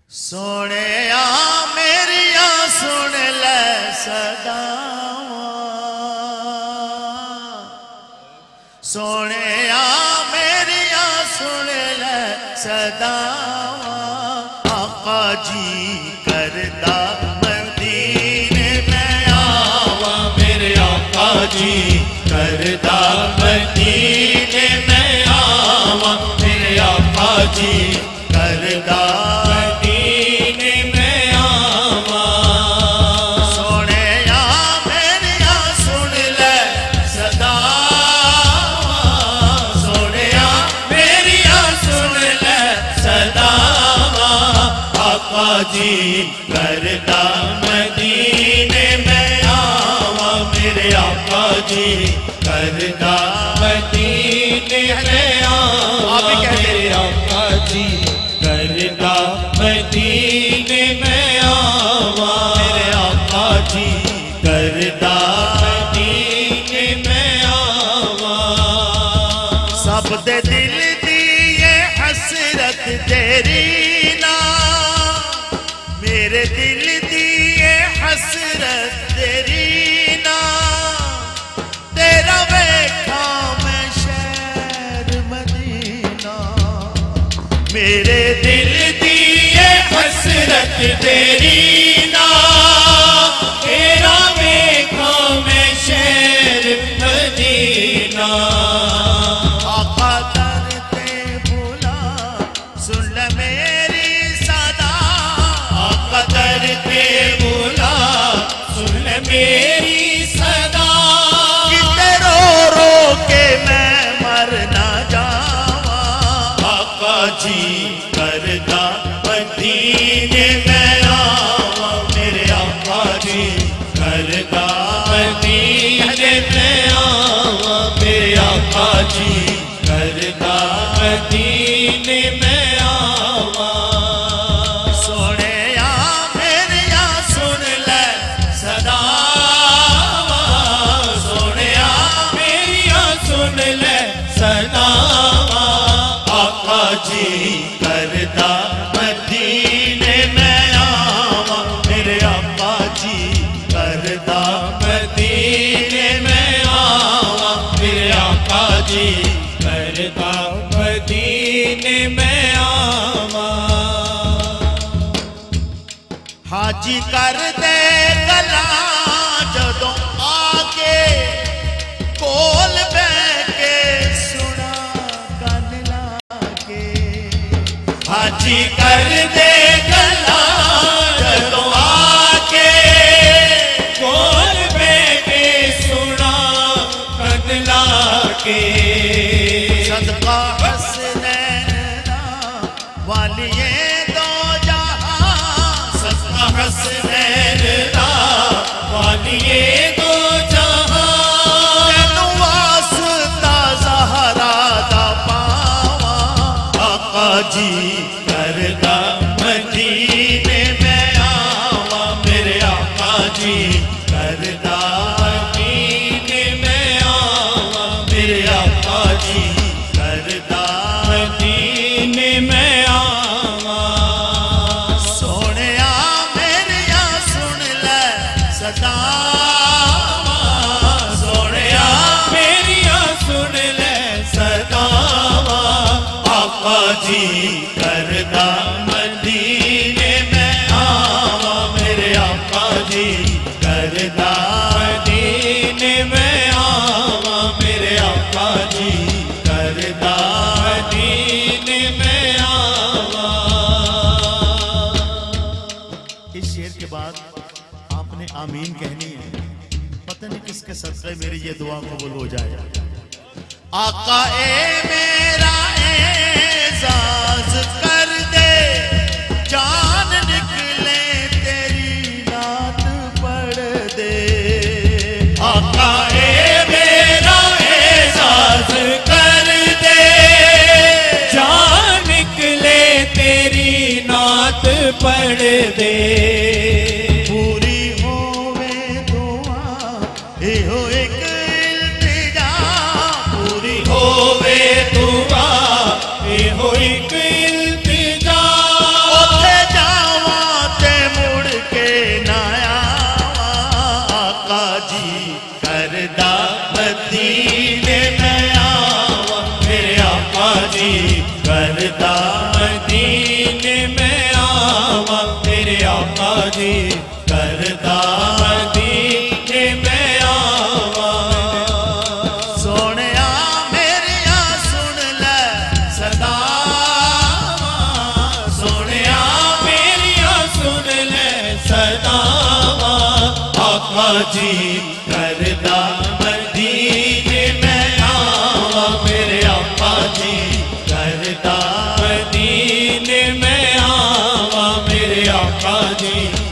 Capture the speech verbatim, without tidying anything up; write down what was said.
सोने आ मेरिया सुन ले सदा, सोने आ मेरिया सुन ले सदा, आका जी करदा मदीने में आवा, मेरे आका जी करदा मदीने में आवा, मेरे आका जी करदा जी करदा मदीने में आवा, मेरे आका जी करदा मदीने में आवा, मेरे आका जी करदा मदीने में आवा, मेरे आका जी करदा मदीने में आवा। सब दे दिल दी ये हसरत तेरी, मेरे दिल दी ये हसरत तेरी ना, तेरा वेखा मैं शहर मदीना, मेरे दिल दी ये हसरत तेरी ना, तेरा वेखा मैं शहर मदीना। आका दर ते बुला सुन ले मेरी सदा, कदर पे बुला सुन ले मेरी सदा, किते रो रो के मैं मर ना जावा, आका जी करदा मदीने में आवा, मेरे आका जी करदा मदीने में आवा, मेरे आका जी करदा मदीने में आवा। जी करदा मदीने में आवा, मेरे आका जी करदा मदीने में आवा, मेरे आका जी करदा मदीने में आवा। हाजी कर दे गला जदों आके कोल बह के सुना गल लाके, हाजी कर दे गला जदों आके कोल बह के सुना गल लाके, सदका हसनैन वालिए दो जहां, सदका हसनैन वालिए दो जहां, तेनू वास्ता ज़हरा दा पावा, आका जी करदा मदीने में आवा, मेरे आका जी करदा मदीने में आवा, मेरे आका जी करदा मदीने में आवा। सोने आ मेरिया सुन ले सदा, सोने आ मेरिया सुन ले सदा, आका जी करदा मदीने में आवा, मेरे आका जी करदा मदीने में आवा, मेरे आका जी करदा मदीने में आवा। इस शेर के बाद आपने आमीन कहनी है, पता नहीं किसके सदक़े मेरी ये दुआ कबूल हो जाए। आका ए मेरा एजाज कर दे, जान निकले तेरी नात पढ़ दे, आका ए मेरा एजाज कर दे, जान निकले तेरी नात पढ़ दे, पूरी होवे दुआ ए हो एक इल्तिजा, पूरी होवे दुआ ए हो एक इल्तिजा, उठे जा जी करदा मदीने में आवा मेरे आका जी करदा मदीने में आवा मेरे आका जी